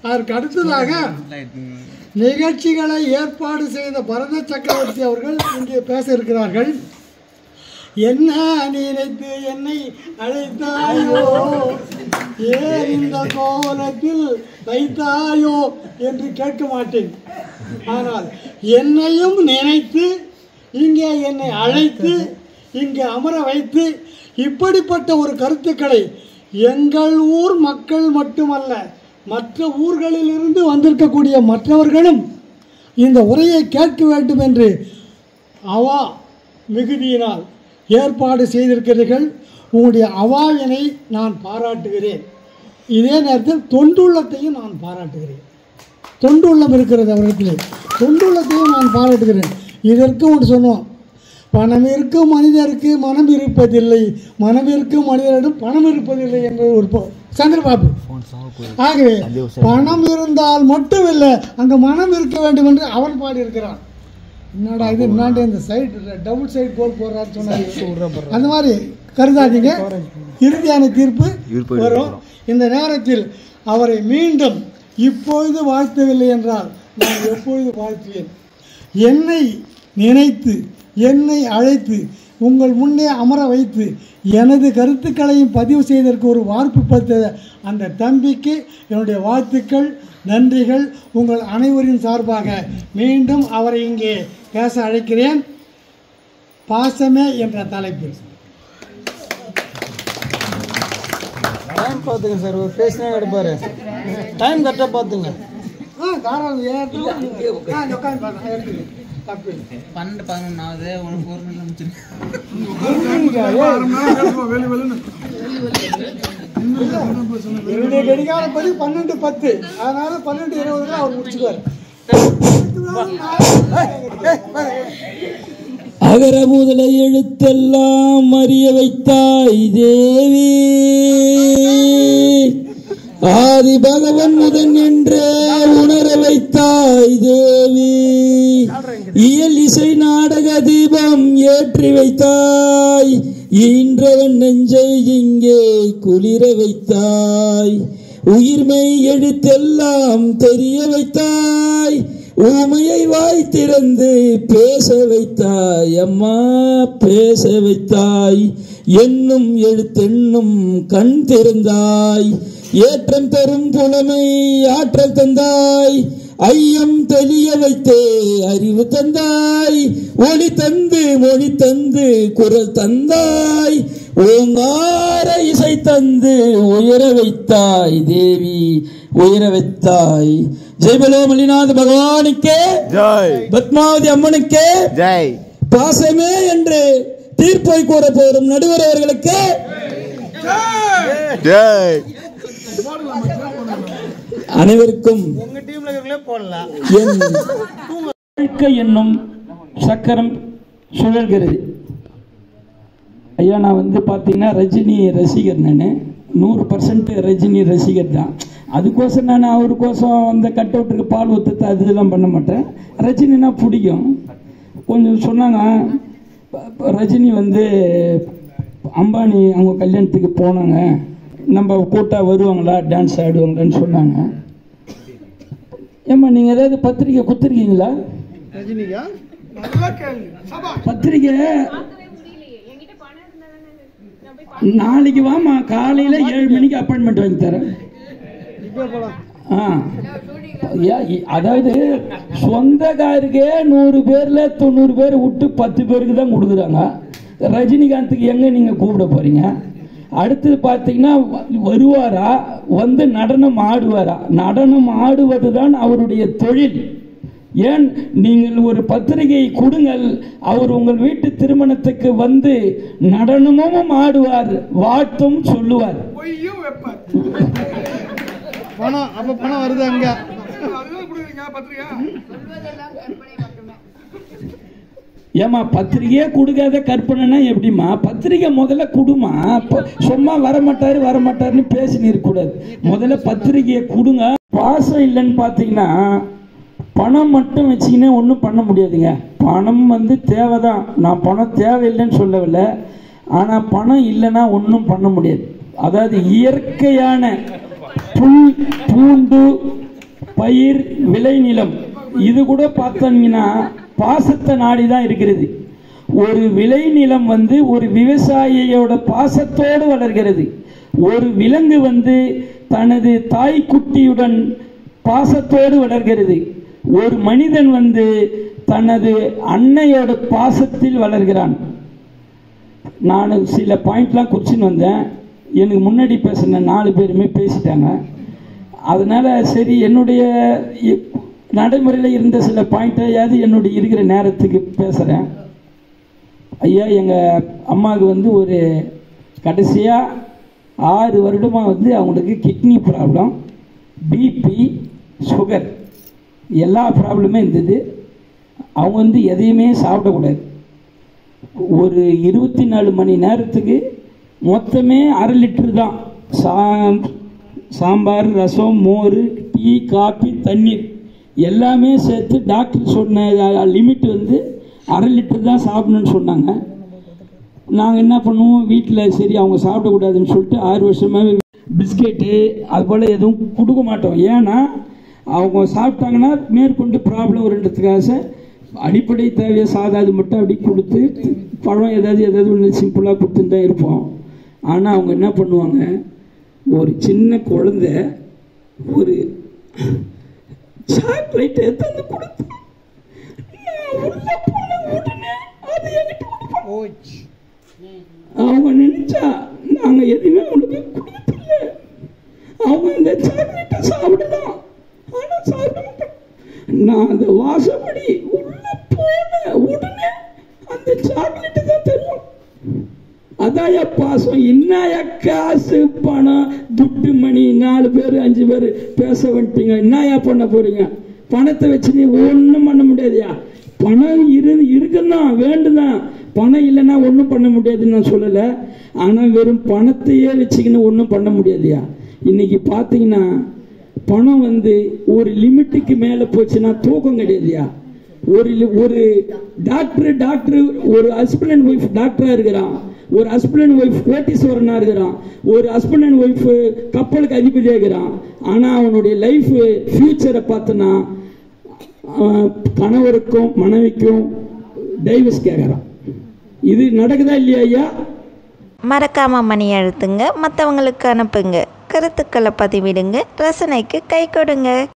அதற்கு அடுத்ததாக நிகழ்ச்சிகளை ஏற்பாடு செய்த பரத சக்கரவர்த்தி அவர்கள் இங்கே பேச இருக்கிறார்கள். என்ன நினைத்து என்னை அழைத்தாயோ, ஏன் இந்த கோலத்தில் வைத்தாயோ என்று கேட்க மாட்டேன். ஆனால் என்னையும் நினைத்து இங்கே என்னை அழைத்து இங்கே அமர வைத்து இப்படிப்பட்ட ஒரு கருத்துக்களை எங்கள் ஊர் மக்கள் மட்டுமல்ல, மற்ற ஊர்களிலிருந்து வந்திருக்கக்கூடிய மற்றவர்களும் இந்த உரையை கேட்க வேண்டும் என்று அவா மிகுதியினால் ஏற்பாடு செய்திருக்கிறீர்கள். உங்களுடைய அவாவினை நான் பாராட்டுகிறேன். இதே நேரத்தில் தொண்டுள்ளத்தையும் நான் பாராட்டுகிறேன். தொண்டுள்ளம் இருக்கிறது அவரிடத்திலே, தொண்டுள்ளத்தையும் நான் பாராட்டுகிறேன். இதற்கு ஒன்று சொன்னோம், பணம் இருக்கும் மனிதருக்கு மனம் இருப்பதில்லை, மனம் இருக்கும் மனிதரிடம் பணம் இருப்பதில்லை என்ற ஒரு சந்திரபாபு. ஆகவே பணம் இருந்தால் மட்டும் இல்லை, அங்கே மனம் இருக்க வேண்டும் என்று அவன் பாடியிருக்கிறான். என்னடா இது முன்னாடி இந்த சைடு டபுள் சைடு கோல் போடுறான்னு சொன்னாங்க. அந்த மாதிரி கருதாதீங்க, இறுதியான தீர்ப்பு வரும். இந்த நேரத்தில் அவரை மீண்டும் இப்பொழுது வாழ்த்தவில்லை என்றால் நான் எப்பொழுது வாழ்த்துவேன். என்னை நினைத்து என்னை அழைத்து உங்கள் முன்னே அமர வைத்து எனது கருத்துக்களையும் பதிவு செய்வதற்கு ஒரு வாய்ப்பு பெற்ற அந்த தம்பிக்கு என்னுடைய வாழ்த்துக்கள், நன்றிகள். உங்கள் அனைவரின் சார்பாக மீண்டும் அவரை இங்கே பேச அழைக்கிறேன். பாசமே என்ற தலைப்பில் டைம் பார்த்துங்க சார், ஒரு பேசினா எடுப்பாரு. டைம் கரெக்டாக பார்த்துங்க. தாராளம் உட்காந்து எடுத்துங்க. 12-11 உனக்கு ஒரு நிமிடம் என்னுடைய கடிகாரப்படி 12:10, அதனால 12:20 அவர் முடிச்சுக்குவார். அகர முதல எழுத்தெல்லாம் அறிய வைத்தாய் தேவி, ஆதி பகவன் முதன் என்றே உணர வைத்தாய் தேவி, இயல் இசை நாடக தீபம் ஏற்றி வைத்தாய், ஈன்றவன் நெஞ்சை இங்கே குளிர வைத்தாய், உயிர்மை எழுத்தெல்லாம் தெரிய வைத்தாய், ஊமையை வாய் திறந்து பேச வைத்தாய், அம்மா பேச வைத்தாய், என்னும் எழுத்தென்னும் கண் திறந்தாய், ஏற்றம் தரும் புலமை ஆற்றல் தந்தாய், ஐயம் தெளிய வைத்தே அறிவு தந்தாய், ஒளி தந்து மொழி தந்து குரல் தந்தாய், ஓங்கார இசை தந்து உயர வைத்தாய் தேவி, உயர வைத்தாய். ஜெய்பலோ மலிநாத பகவானுக்கே ஜெய், பத்மாவதி அம்மனுக்கே ஜெய், பாசமே என்று தீர்ப்பை கூற போரும் நடுவர் அவர்களுக்கு ஜெய். அனைவருக்கும் வாழ்க்கை என்னும் சக்கரம் சுழல்கிறது. ஐயா, நான் பார்த்தீங்கன்னா ரஜினி ரசிகர், நான் 100% ரஜினி ரசிகர் தான். அதுக்கோசம் நான் அவருக்கோசம் அந்த கட் அவுட்டுக்கு பால் ஊற்றுறது அதெல்லாம் பண்ண மாட்டேன். ரஜினினா பிடிக்கும். கொஞ்சம் சொன்னாங்க, ரஜினி அம்பானி அவங்க கல்யாணத்துக்கு போனாங்க, நம்ம கூட்டா வருவாங்களா, டான்ஸ் ஆடுவாங்களான்னு சொன்னாங்க. ஏம்மா நீங்கள் ஏதாவது பத்திரிக்கை கொடுத்துருக்கீங்களா? பத்திரிக்கை நாளைக்கு வாமா, காலையில் 7 மணிக்கு அப்பாயின்மெண்ட் வாங்கி தரேன். அதாவது சொந்தக்காருக்கே 100 பேர்ல 90 பேர் விட்டு 10 பேருக்கு தான் கொடுக்குறாங்க. ரஜினிகாந்துக்கு எங்க நீங்க கூப்பிட போறீங்க? அடுத்து பார்த்தீங்கன்னா வருவாரா, நடனம் ஆடுவாரா? நடனம் ஆடுவதுதான் அவருடைய தொழில். ஏன் நீங்கள் ஒரு பத்திரிகை கொடுங்கள், அவர் உங்கள் வீட்டு திருமணத்துக்கு நடனமும் ஆடுவார், வாழ்த்தும் சொல்லுவார். பணம் வருது அங்க. ஏமா பத்திரிகையே கொடுக்காத கற்பனைனா எப்படிமா? பத்திரிகை முதல்ல கொடுமா. சும்மா வரமாட்டாருன்னு பேசினு இருக்கக்கூடாது. முதல்ல பத்திரிகையை கொடுங்க. பாசம் இல்லைன்னு பார்த்தீங்கன்னா பணம் மட்டும் வச்சுக்கினே ஒன்றும் பண்ண முடியாதுங்க. பணம் தேவைதான், நான் பணம் தேவையில்லைன்னு சொல்லவில்லை. ஆனால் பணம் இல்லைன்னா ஒன்றும் பண்ண முடியாது. அதாவது இயற்கையான புல் பூண்டு பயிர், விளைநிலம் இது கூட பார்த்தீங்கன்னா பாசத்தை நாடி தான் இருக்கிறது. ஒரு விளைநிலம் வந்து ஒரு விவசாயியோட பாசத்தோடு வளர்கிறது. ஒரு விலங்கு வந்து தனது தாய்க்குட்டியுடன் பாசத்தோடு வளர்கிறது. ஒரு மனிதன் வந்து தனது அன்னையோட பாசத்தில் வளர்கிறான். நான் சில பாயிண்ட்லாம் குறிச்சின்னு வந்தேன். எனக்கு முன்னாடி பேசின 4 பேருமே பேசிட்டாங்க. அதனால சரி, என்னுடைய நடைமுறையில் இருந்த சில பாயிண்ட்டையாவது என்னுடைய இருக்கிற நேரத்துக்கு பேசுகிறேன். ஐயா, எங்கள் அம்மாவுக்கு வந்து ஒரு கடைசியாக 6 வருடமாக வந்து அவங்களுக்கு கிட்னி ப்ராப்ளம், பிபி, சுகர் எல்லா ப்ராப்ளமே இருந்தது. அவங்க வந்து எதையுமே சாப்பிடக்கூடாது. ஒரு 24 மணி நேரத்துக்கு மொத்தமே 1/2 லிட்டர் தான் சாம்பார், ரசம், மோர், டீ, காபி, தண்ணீர் எல்லாமே சேர்த்து டாக்டர் சொன்ன லிமிட் வந்து 1/2 லிட்டர் தான் சாப்பிடணும்னு சொன்னாங்க. நாங்கள் என்ன பண்ணுவோம், வீட்டில் சரி அவங்க சாப்பிடக்கூடாதுன்னு சொல்லிட்டு 6 வருஷமாகவே பிஸ்கெட்டு அதுபோல் எதுவும் கொடுக்க மாட்டோம். ஏன்னா அவங்க சாப்பிட்டாங்கன்னா மேற்கொண்டு ப்ராப்ளம் வருன்றதுக்காக அடிப்படை தேவையை சாதாது மட்டும் அப்படி கொடுத்து பழம் ஏதாவது ஒன்று சிம்பிளாக கொடுத்துட்டு தான் இருப்போம். ஆனால் அவங்க என்ன பண்ணுவாங்க, ஒரு சின்ன குழந்தை ஒரு சாக்லேட் எடுத்து கொடுத்து அவங்க நினைச்சா நாங்கள் எதுவுமே அவங்களுக்கு கொடுக்கல. அவங்க இந்த சாக்லேட்டை சாப்பிடலாம், ஆனால் சாப்பிட மாட்டோம். நான் அந்த வாசப்படி உள்ள போன உடனே அந்த சாக்லேட்டு தான் தெரியும். அதாய பாசம். என்னைய காசு, பணம், துட்டு, மணி 4 பேர் 5 பேர் பேச வந்துட்டீங்க. என்னையா பண்ண போறீங்க? பணத்தை வச்சு நீ ஒன்றும் பண்ண முடியாதுயா. பணம் இருக்குதான், வேண்டுதான். பணம் இல்லைன்னா ஒன்றும் பண்ண முடியாதுன்னு நான் சொல்லலை. ஆனால் வெறும் பணத்தையே வச்சுக்கின்னு ஒன்றும் பண்ண முடியாதுயா. இன்னைக்கு பார்த்தீங்கன்னா பணம் வந்து ஒரு லிமிட்டுக்கு மேலே போச்சுன்னா தூக்கம் கிடையாதுயா. ஒரு டாக்டர் ஒரு ஹஸ்பண்ட் அண்ட் ஒய்ஃப் டாக்டரா இருக்கிறான், ஒரு ஹஸ்பண்ட் அண்ட் ஒய்ஃப் கோட்டீஸ்வரனா இருக்கிறான், ஒரு ஹஸ்பண்ட் அண்ட் ஒய்ஃப் கப்பலுக்கு அதிபதியாக இருக்கிறான். ஆனால் அவனுடைய லைஃப் ஃபியூச்சரை பார்த்தனா கணவருக்கும் மனைவிக்கும் டைவர்ஸ் கேட்குறான். இது நடக்குதா இல்லையா ஐயா? மறக்காம மணி அழுத்துங்க, மற்றவங்களுக்கு அனுப்புங்க, கருத்துக்களை பதிவிடுங்க, ரசனைக்கு கை கொடுங்க.